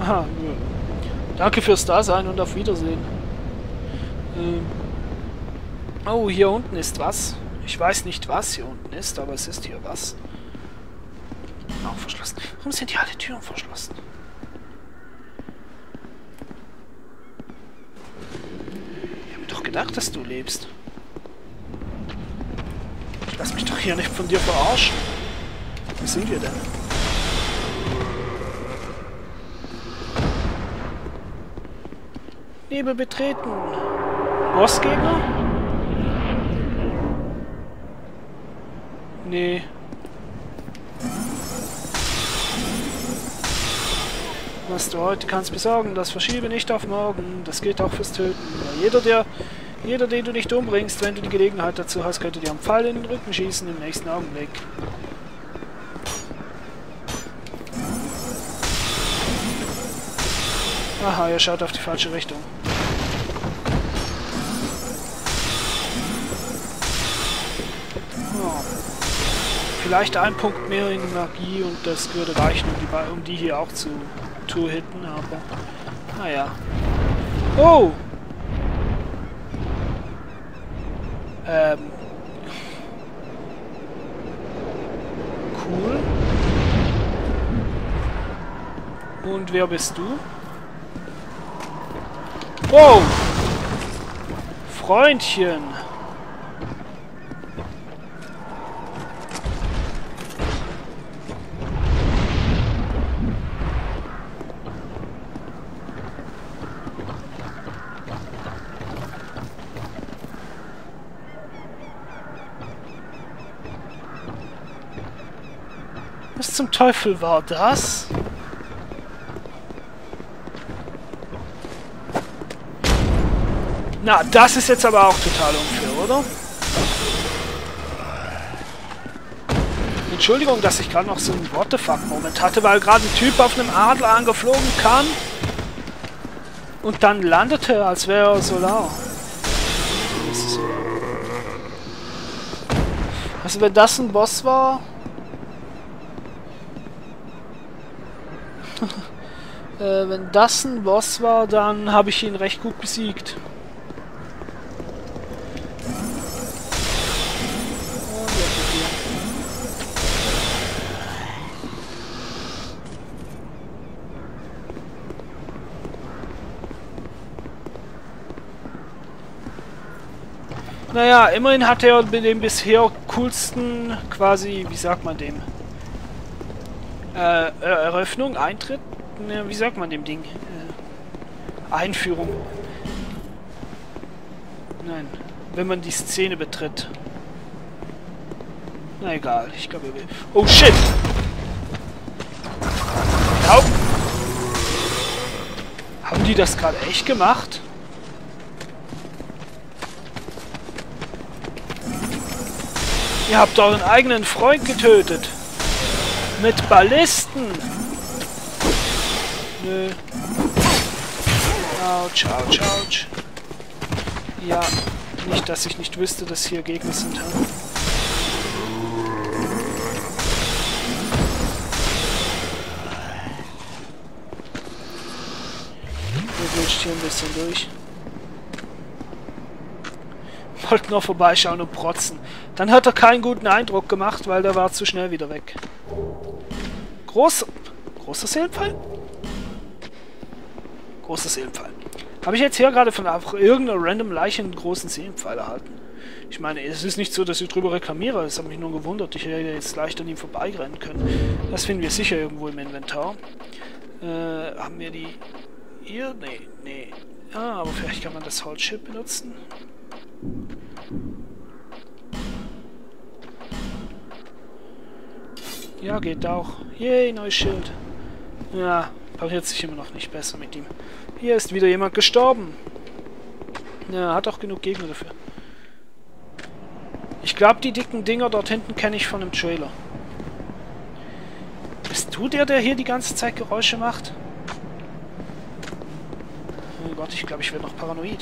Aha, nö. Danke fürs Dasein und auf Wiedersehen. Oh, hier unten ist was. Ich weiß nicht, was hier unten ist, aber es ist hier was. Auch verschlossen. Warum sind hier alle Türen verschlossen? Ich habe mir doch gedacht, dass du lebst. Ich lass mich doch hier nicht von dir verarschen. Wo sind wir denn? Nebel betreten. Bossgegner? Nee. Was du heute kannst besorgen, das verschiebe nicht auf morgen. Das gilt auch fürs Töten. Jeder, den du nicht umbringst, wenn du die Gelegenheit dazu hast, könnte dir einen Pfeil in den Rücken schießen im nächsten Augenblick. Aha, er schaut auf die falsche Richtung. Oh. Vielleicht ein Punkt mehr in Magie und das würde reichen, um die hier auch zu hitten, aber naja. Oh! Cool. Und wer bist du? Wow! Freundchen! Was zum Teufel war das? Na, das ist jetzt aber auch total unfair, oder? Entschuldigung, dass ich gerade noch so einen What the fuck-Moment hatte, weil gerade ein Typ auf einem Adler angeflogen kam und dann landete, als wäre er Solar. Also wenn das ein Boss war... wenn das ein Boss war, dann habe ich ihn recht gut besiegt. Naja, immerhin hat er mit dem bisher coolsten, quasi, wie sagt man dem? Eröffnung, Eintritt? Ne, wie sagt man dem Ding? Einführung. Nein, wenn man die Szene betritt. Na egal, ich glaube, er will... Oh shit! Au! Haben die das gerade echt gemacht? Ihr habt euren eigenen Freund getötet. Mit Ballisten. Nö. Autsch, autsch, autsch. Ja, nicht, dass ich nicht wüsste, dass hier Gegner sind. Hm? Wir wünscht hier ein bisschen durch. Wollte nur vorbeischauen und protzen. Dann hat er keinen guten Eindruck gemacht, weil der war zu schnell wieder weg. Großer Seelenpfeil? Großer Seelenpfeil. Habe ich jetzt hier gerade von einfach irgendeiner random Leiche einen großen Seelenpfeil erhalten? Ich meine, es ist nicht so, dass ich drüber reklamiere. Es hat mich nur gewundert. Ich hätte jetzt leicht an ihm vorbeirennen können. Das finden wir sicher irgendwo im Inventar. Haben wir die... Hier? Nee, nee. Ah, aber vielleicht kann man das Holzschild benutzen. Ja, geht auch. Yay, neues Schild. Ja, pariert sich immer noch nicht besser mit ihm. Hier ist wieder jemand gestorben. Ja, hat auch genug Gegner dafür. Ich glaube, die dicken Dinger dort hinten kenne ich von dem Trailer. Bist du der hier die ganze Zeit Geräusche macht? Oh Gott, ich glaube, ich werde noch paranoid.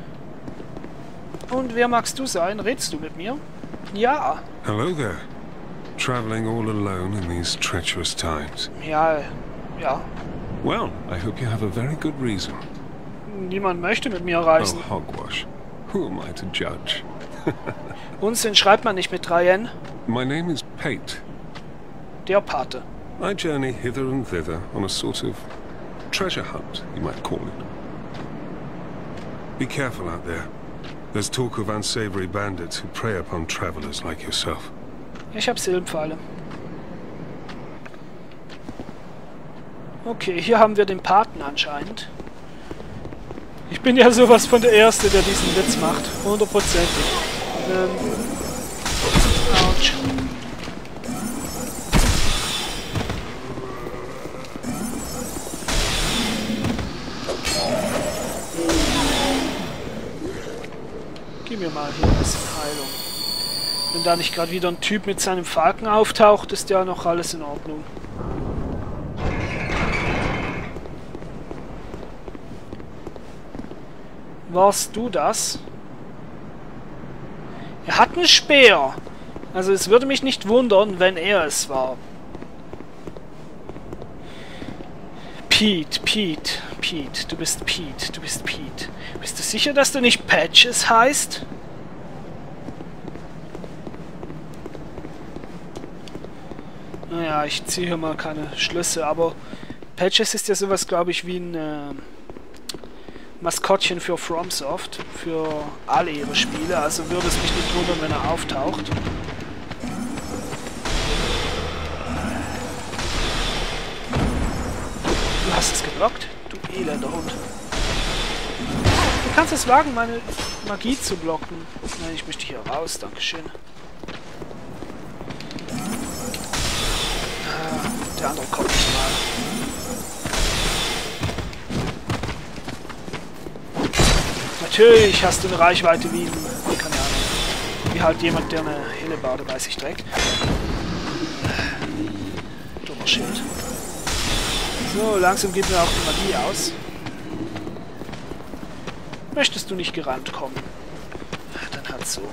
Und wer magst du sein? Redst du mit mir? Ja. Hello there. Traveling all alone in these treacherous times. Ja, ja. Well, I hope you have a very good reason. Niemand möchte mit mir reisen. Oh, hogwash. Who am I to judge? Unsinn schreibt man nicht mit 3N. My name is Pate. Der Pate. I journey hither and thither on a sort of treasure hunt, you might call it. Be careful out there. There's talk of unsavory bandits who prey upon travelers like yourself. Ich habe Silbenpfeile. Okay, hier haben wir den Paten anscheinend. Ich bin ja sowas von der Erste, der diesen Witz macht. 100%ig. Autsch. Gib mir mal hier ein bisschen Heilung. Wenn da nicht gerade wieder ein Typ mit seinem Falken auftaucht, ist ja noch alles in Ordnung. Warst du das? Er hat einen Speer. Also es würde mich nicht wundern, wenn er es war. Pete, du bist Pete. Bist du sicher, dass du nicht Patches heißt? Naja, ich ziehe hier mal keine Schlüsse, aber Patches ist ja sowas, glaube ich, wie ein Maskottchen für FromSoft, für alle ihre Spiele, also würde es mich nicht wundern, wenn er auftaucht. Du hast es geblockt, du elender Hund. Du kannst es wagen, meine Magie zu blocken. Nein, ich möchte hier raus, dankeschön. Der andere kommt nicht mal. Natürlich hast du eine Reichweite wie ein, keine Ahnung, wie halt jemand, der eine Hellebarde bei sich trägt. Dummer Schild. So, langsam geht mir auch die Magie aus. Möchtest du nicht gerannt kommen? Dann halt so.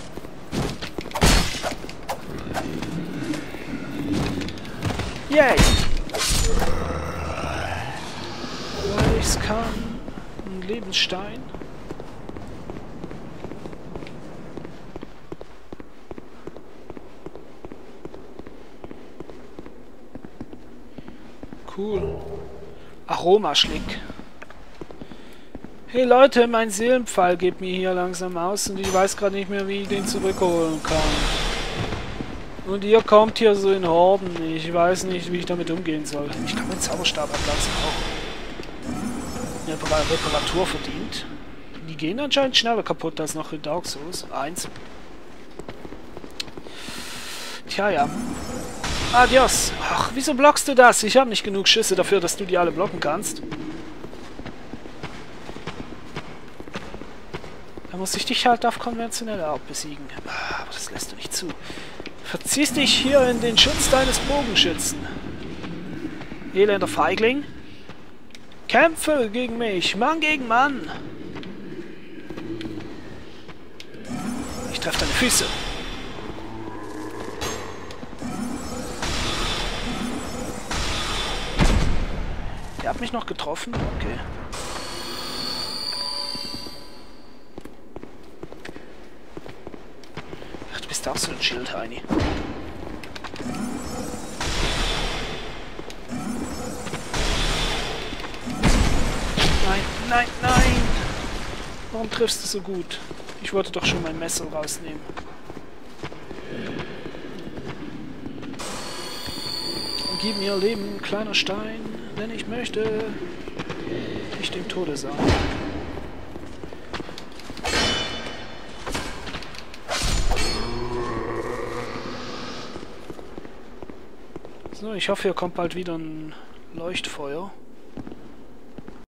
Yay! Weil ich's kann. Ein Lebensstein. Cool. Aromaschlick. Hey Leute, mein Seelenpfeil geht mir hier langsam aus und ich weiß gerade nicht mehr, wie ich den zurückholen kann. Und ihr kommt hier so in Horden. Ich weiß nicht, wie ich damit umgehen soll. Ich kann meinen Zauberstab ablassen auch. Eine Reparatur verdient. Die gehen anscheinend schneller kaputt als noch in Dark Souls 1. Tja, ja. Adios. Ach, wieso blockst du das? Ich habe nicht genug Schüsse dafür, dass du die alle blocken kannst. Da muss ich dich halt auf konventionelle Art besiegen. Aber das lässt du nicht zu. Verziehst dich hier in den Schutz deines Bogenschützen. Elender Feigling. Kämpfe gegen mich. Mann gegen Mann. Ich treffe deine Füße. Der hat mich noch getroffen? Okay. Ach, du bist auch so ein Schild-Heini. Nein, nein, nein! Warum triffst du so gut? Ich wollte doch schon mein Messer rausnehmen. Gib mir Leben, kleiner Stein, denn ich möchte nicht dem Tode sein. So, ich hoffe, hier kommt bald wieder ein Leuchtfeuer.